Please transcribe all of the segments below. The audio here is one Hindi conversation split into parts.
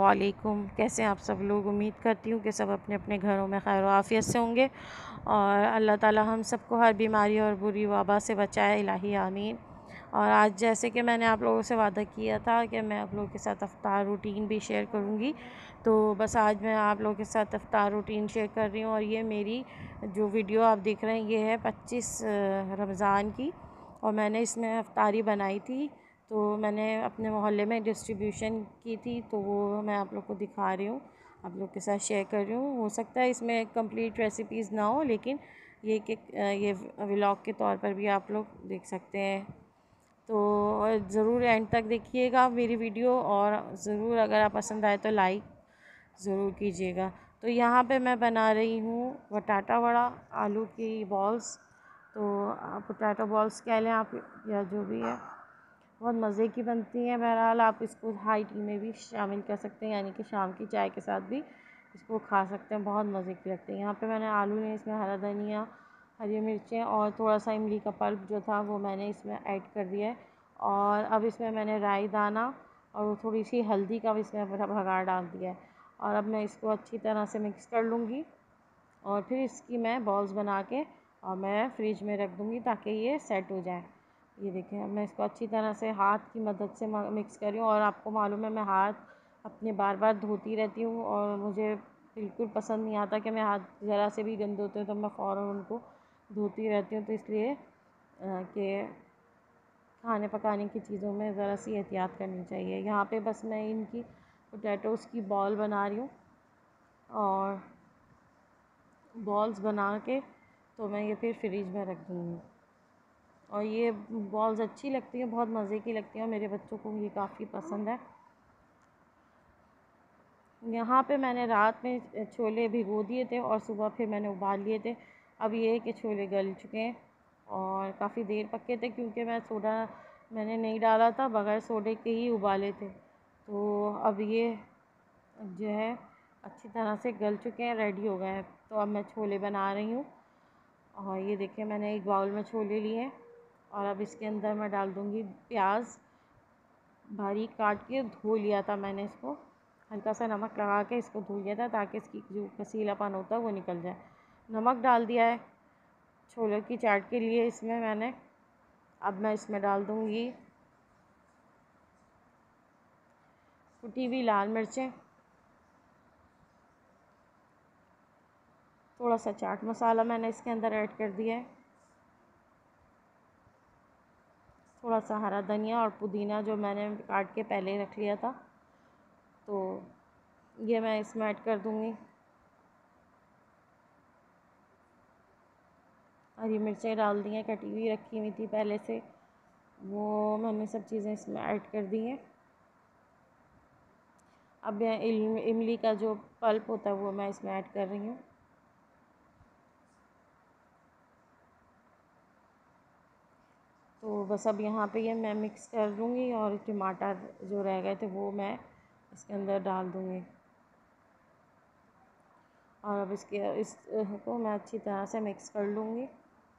वालेकुम। कैसे हैं आप सब लोग? उम्मीद करती हूँ कि सब अपने अपने घरों में खैर आफ़ियत से होंगे और अल्लाह ताला हम सबको हर बीमारी और बुरी वबा से बचाए, इलाही आमीन। और आज जैसे कि मैंने आप लोगों से वादा किया था कि मैं आप लोगों के साथ इफ्तार रूटीन भी शेयर करूँगी, तो बस आज मैं आप लोगों के साथ इफ्तार रूटीन शेयर कर रही हूँ। और ये मेरी जो वीडियो आप देख रहे हैं ये है 25 रमज़ान की, और मैंने इसमें इफ्तारी बनाई थी, तो मैंने अपने मोहल्ले में डिस्ट्रीब्यूशन की थी, तो वो मैं आप लोग को दिखा रही हूँ, आप लोग के साथ शेयर कर रही हूँ। हो सकता है इसमें कंप्लीट रेसिपीज़ ना हो, लेकिन ये व्लॉग के तौर पर भी आप लोग देख सकते हैं। तो ज़रूर एंड तक देखिएगा मेरी वीडियो, और ज़रूर अगर आप पसंद आए तो लाइक ज़रूर कीजिएगा। तो यहाँ पे मैं बना रही हूँ बटाटा वड़ा, आलू की बॉल्स, तो पोटैटो बॉल्स कह लें आप या जो भी है, बहुत मज़े की बनती हैं। बहरहाल आप इसको हाई टी में भी शामिल कर सकते हैं, यानी कि शाम की चाय के साथ भी इसको खा सकते हैं, बहुत मज़े की लगती है। यहाँ पे मैंने आलू ने इसमें हरा धनिया, हरी मिर्चें और थोड़ा सा इमली का पल्प जो था वो मैंने इसमें ऐड कर दिया है। और अब इसमें मैंने राई दाना और थोड़ी सी हल्दी का भी इसमें भगाड़ डाल दिया है। और अब मैं इसको अच्छी तरह से मिक्स कर लूँगी, और फिर इसकी मैं बॉल्स बना के और मैं फ्रिज में रख दूँगी ताकि ये सेट हो जाए। ये देखें, अब मैं इसको अच्छी तरह से हाथ की मदद से मिक्स कर रही हूँ। और आपको मालूम है मैं हाथ अपने बार बार धोती रहती हूँ, और मुझे बिल्कुल पसंद नहीं आता कि मैं हाथ ज़रा से भी गंदे होते हैं तो मैं फ़ौरन उनको धोती रहती हूँ। तो इसलिए कि खाने पकाने की चीज़ों में ज़रा सी एहतियात करनी चाहिए। यहाँ पे बस मैं इनकी पोटैटोज़ की बॉल बना रही हूँ, और बॉल्स बना के तो मैं ये फिर फ्रिज में रख दूँगी। और ये बॉल्स अच्छी लगती हैं, बहुत मज़े की लगती हैं, और मेरे बच्चों को ये काफ़ी पसंद है। यहाँ पे मैंने रात में छोले भिगो दिए थे और सुबह फिर मैंने उबाल लिए थे। अब ये है कि छोले गल चुके हैं और काफ़ी देर पके थे, क्योंकि मैं सोडा मैंने नहीं डाला था, बगैर सोडे के ही उबाले थे। तो अब ये जो है अच्छी तरह से गल चुके हैं, रेडी हो गए हैं। तो अब मैं छोले बना रही हूँ, और ये देखिए मैंने एक बाउल में छोले लिए हैं, और अब इसके अंदर मैं डाल दूँगी प्याज, बारीक काट के धो लिया था मैंने इसको, हल्का सा नमक लगा के इसको धो लिया था ताकि इसकी जो कसीलापन होता है वो निकल जाए। नमक डाल दिया है छोले की चाट के लिए इसमें मैंने। अब मैं इसमें डाल दूँगी कुटी हुई लाल मिर्चें, थोड़ा सा चाट मसाला मैंने इसके अंदर ऐड कर दिया है, थोड़ा सा हरा धनिया और पुदीना जो मैंने काट के पहले रख लिया था, तो ये मैं इसमें ऐड कर दूँगी। हरी मिर्चें डाल दी हैं, कटी हुई रखी हुई थी पहले से, वो मैंने सब चीज़ें इसमें ऐड कर दी हैं। अब मैं इमली का जो पल्प होता है वो मैं इसमें ऐड कर रही हूँ। तो बस अब यहाँ पे ये मैं मिक्स कर दूँगी, और टमाटर जो रह गए थे वो मैं इसके अंदर डाल दूँगी। और अब इसको मैं अच्छी तरह से मिक्स कर लूँगी।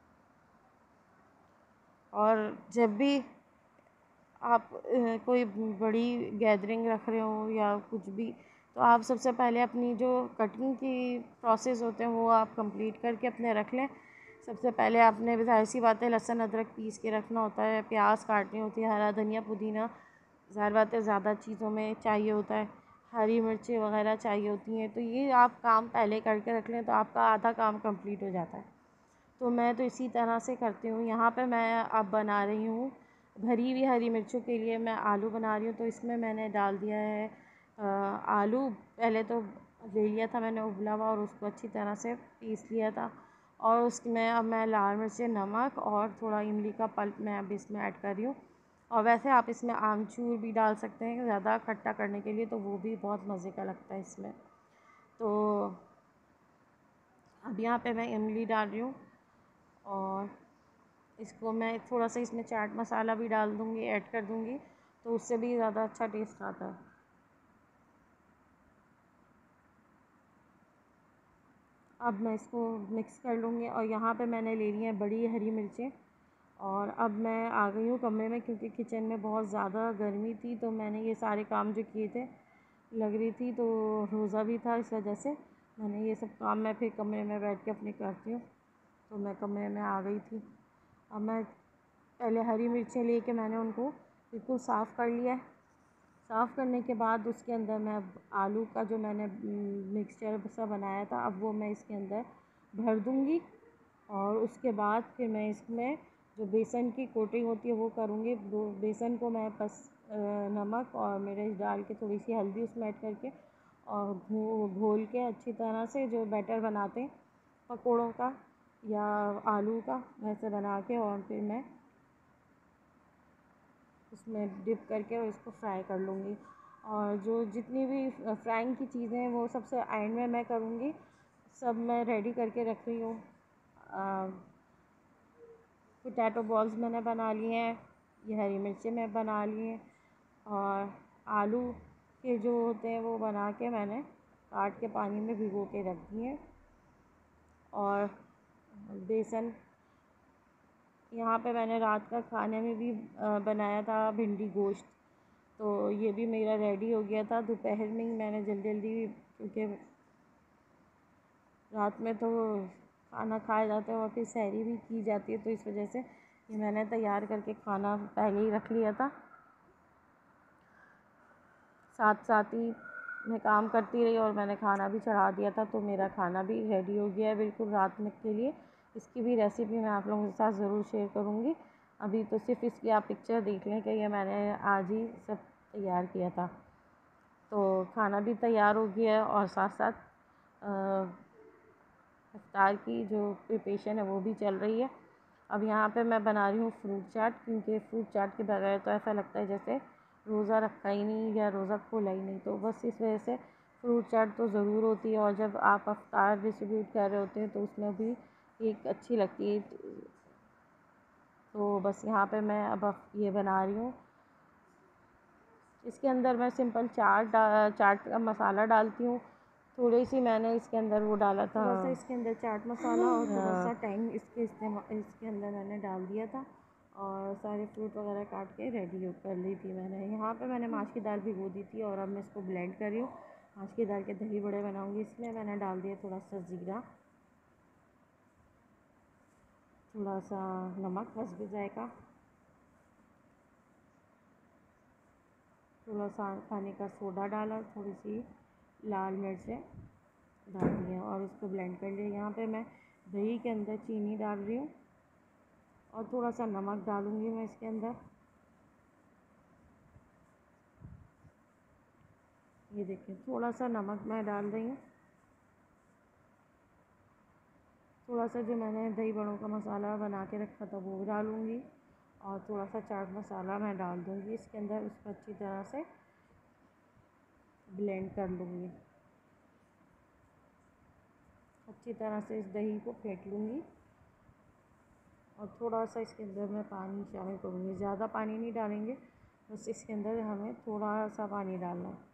और जब भी आप कोई बड़ी गैदरिंग रख रहे हो या कुछ भी, तो आप सबसे पहले अपनी जो कटिंग की प्रोसेस होते हैं वो आप कंप्लीट करके अपने रख लें। सबसे पहले आपने ज़ाहिर सी बात है लहसुन अदरक पीस के रखना होता है, प्याज काटनी होती है, हरा धनिया पुदीना ज़ाहिर बात है ज़्यादा चीज़ों में चाहिए होता है, हरी मिर्चें वगैरह चाहिए होती हैं। तो ये आप काम पहले करके रख लें तो आपका आधा काम कंप्लीट हो जाता है। तो मैं तो इसी तरह से करती हूँ। यहाँ पे मैं अब बना रही हूँ भरी हुई हरी मिर्चों के लिए मैं आलू बना रही हूँ। तो इसमें मैंने डाल दिया है आलू, पहले तो ले लिया था मैंने उबला हुआ, और उसको अच्छी तरह से पीस लिया था। और उसमें अब मैं लाल मिर्च, नमक और थोड़ा इमली का पल्प मैं अब इसमें ऐड कर रही हूँ। और वैसे आप इसमें आमचूर भी डाल सकते हैं ज़्यादा खट्टा करने के लिए, तो वो भी बहुत मज़े का लगता है इसमें। तो अब यहाँ पे मैं इमली डाल रही हूँ, और इसको मैं थोड़ा सा इसमें चाट मसाला भी डाल दूँगी, ऐड कर दूँगी, तो उससे भी ज़्यादा अच्छा टेस्ट आता है। अब मैं इसको मिक्स कर लूँगी, और यहाँ पे मैंने ले ली हैं बड़ी हरी मिर्चें। और अब मैं आ गई हूँ कमरे में, क्योंकि किचन में बहुत ज़्यादा गर्मी थी, तो मैंने ये सारे काम जो किए थे लग रही थी, तो रोज़ा भी था, इस वजह से मैंने ये सब काम मैं फिर कमरे में बैठ के अपने करती हूँ। तो मैं कमरे में आ गई थी। अब मैं पहले हरी मिर्चें लेके मैंने उनको बिल्कुल साफ़ कर लिया है। साफ़ करने के बाद उसके अंदर मैं अब आलू का जो मैंने मिक्सचर सा बनाया था, अब वो मैं इसके अंदर भर दूँगी। और उसके बाद फिर मैं इसमें जो बेसन की कोटिंग होती है वो करूँगी। बेसन को मैं बस नमक और मिर्च डाल के थोड़ी सी हल्दी उसमें ऐड करके और घोल के अच्छी तरह से जो बैटर बनाते हैं पकोड़ों का या आलू का, वैसे बना के और फिर मैं उसमें डिप करके और इसको फ्राई कर लूँगी। और जो जितनी भी फ्राइंग की चीज़ें हैं वो सबसे एंड में मैं करूँगी। सब मैं रेडी करके रख रही हूँ। पोटैटो बॉल्स मैंने बना लिए हैं, ये हरी मिर्चें मैं बना ली हैं, और आलू के जो होते हैं वो बना के मैंने काट के पानी में भिगो के रख दिए हैं। और बेसन यहाँ पे मैंने रात का खाने में भी बनाया था भिंडी गोश्त, तो ये भी मेरा रेडी हो गया था। दोपहर में ही मैंने जल्दी जल्दी, क्योंकि रात में तो खाना खाया जाता है और फिर सहरी भी की जाती है, तो इस वजह से ये मैंने तैयार करके खाना पहले ही रख लिया था। साथ साथ ही मैं काम करती रही और मैंने खाना भी चढ़ा दिया था, तो मेरा खाना भी रेडी हो गया है बिल्कुल रात में के लिए। इसकी भी रेसिपी मैं आप लोगों के साथ ज़रूर शेयर करूँगी। अभी तो सिर्फ इसकी आप पिक्चर देख लें कि ये मैंने आज ही सब तैयार किया था। तो खाना भी तैयार हो गया है और साथ साथ इफ्तार की जो प्रिपरेशन है वो भी चल रही है। अब यहाँ पे मैं बना रही हूँ फ्रूट चाट, क्योंकि फ्रूट चाट के बगैर तो ऐसा लगता है जैसे रोज़ा रखा ही नहीं या रोज़ा खोला ही नहीं, तो बस इस वजह से फ्रूट चाट तो ज़रूर होती है। और जब आप इफ्तार डिस्ट्रीब्यूट कर रहे होते हैं तो उसमें भी एक अच्छी लगती है। तो बस यहाँ पे मैं अब ये बना रही हूँ। इसके अंदर मैं सिंपल चाट का मसाला डालती हूँ। थोड़ी सी मैंने इसके अंदर वो डाला था, थोड़ा सा इसके अंदर चाट मसाला और थोड़ा सा टैंग इसके अंदर मैंने डाल दिया था। और सारे फ्रूट वगैरह काट के रेडी कर ली थी मैंने। यहाँ पे मैंने माश की दाल भिगो दी थी और अब मैं इसको ब्लेंड कर रही हूँ। माश की दाल के दही बड़े बनाऊँगी, इसमें मैंने डाल दिया थोड़ा सा ज़ीरा, थोड़ा सा नमक हस्ब जायका, थोड़ा सा खाने का सोडा डाला, थोड़ी सी लाल मिर्चें डाल दी हैं और उसको ब्लेंड कर लिया। यहाँ पे मैं दही के अंदर चीनी डाल रही हूँ और थोड़ा सा नमक डालूँगी मैं इसके अंदर। ये देखिए थोड़ा सा नमक मैं डाल रही हूँ। थोड़ा सा जो मैंने दही बड़ों का मसाला बना के रखा था वो डालूँगी और थोड़ा सा चाट मसाला मैं डाल दूँगी इसके अंदर। उसको अच्छी तरह से ब्लेंड कर लूँगी, अच्छी तरह से इस दही को फेंट लूँगी। और थोड़ा सा इसके अंदर मैं पानी शामिल करूँगी, ज़्यादा पानी नहीं डालेंगे, बस इसके अंदर हमें थोड़ा सा पानी डालना है,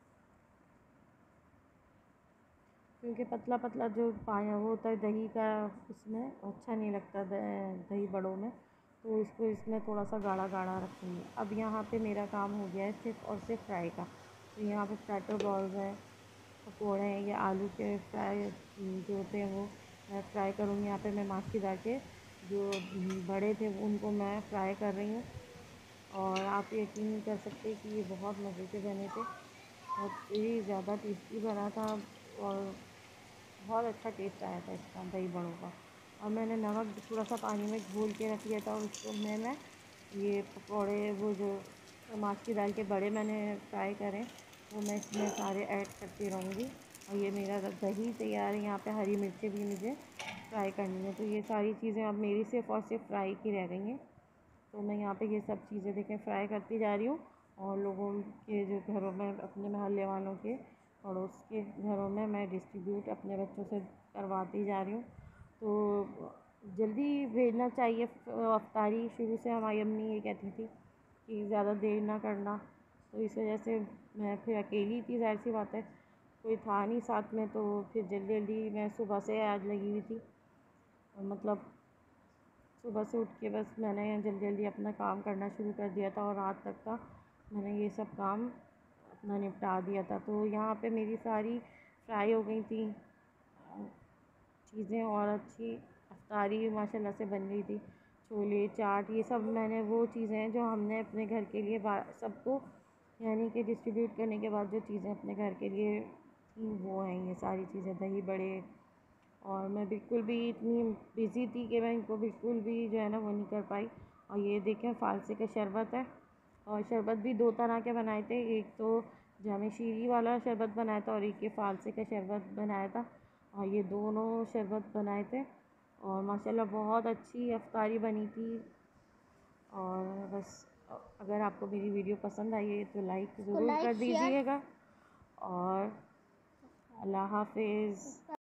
क्योंकि पतला पतला जो पानी वो होता है दही का, उसमें अच्छा नहीं लगता दही बड़ों में, तो इसको इसमें थोड़ा सा गाढ़ा गाढ़ा रखूँगी। अब यहाँ पे मेरा काम हो गया है सिर्फ और सिर्फ फ्राई का। तो यहाँ पे पोटैटो बॉल्स हैं, पकौड़े हैं, या आलू के फ्राई जो होते हैं वो मैं फ्राई करूँगी। यहाँ पे मैं माश की दाल के जो बड़े थे उनको मैं फ्राई कर रही हूँ। और आप यकीन नहीं कर सकते कि ये बहुत मज़े के बने थे, बहुत ही ज़्यादा टेस्टी बना था और बहुत अच्छा टेस्ट आया था इसका दही बड़ों का। और मैंने नमक थोड़ा सा पानी में घोल के रख लिया था और उसको मैं ये पकौड़े वो जो माश की दाल के बड़े मैंने फ्राई करें वो मैं इसमें सारे ऐड करती रहूँगी। और ये मेरा दही तैयार है। यहाँ पे हरी मिर्चें भी मुझे फ्राई करनी है, तो ये सारी चीज़ें अब मेरी सिर्फ और सिर्फ फ्राई की रह गई हैं। तो मैं यहाँ पे ये सब चीज़ें देखें फ्राई करती जा रही हूँ और लोगों के जो घरों में, अपने मोहल्ले वालों के, पड़ोस के घरों में मैं डिस्ट्रीब्यूट अपने बच्चों से करवाती जा रही हूँ। तो जल्दी भेजना चाहिए अफ्तारी। शुरू से हमारी अम्मी ये कहती थी कि ज़्यादा देर ना करना, तो इस वजह से मैं फिर अकेली थी, ज़ाहिर सी बात है, कोई था नहीं साथ में, तो फिर जल्दी जल्दी मैं सुबह से आज लगी हुई थी। और मतलब सुबह से उठ के बस मैंने जल्दी जल्दी अपना काम करना शुरू कर दिया था और रात तक का मैंने ये सब काम अपना निपटा दिया था। तो यहाँ पे मेरी सारी फ्राई हो गई थी चीज़ें और अच्छी अफ्तारी माशाल्लाह से बन गई थी। छोले चाट ये सब मैंने वो चीज़ें हैं जो हमने अपने घर के लिए सबको यानी कि डिस्ट्रीब्यूट करने के बाद जो चीज़ें अपने घर के लिए थी वो हैं ये सारी चीज़ें, दही बड़े। और मैं बिल्कुल भी इतनी बिज़ी थी कि मैं इनको बिल्कुल भी जो है ना वो नहीं कर पाई। और ये देखें फ़ालसे का शरबत है, और शरबत भी 2 तरह के बनाए थे, एक तो जामे शीरी वाला शरबत बनाया था और एक ये फ़ालसे का शरबत बनाया था। और ये दोनों शरबत बनाए थे और माशाल्लाह बहुत अच्छी अफ्तारी बनी थी। और बस अगर आपको मेरी वीडियो पसंद आई है तो लाइक ज़रूर कर दीजिएगा और अल्लाह हाफ़िज़।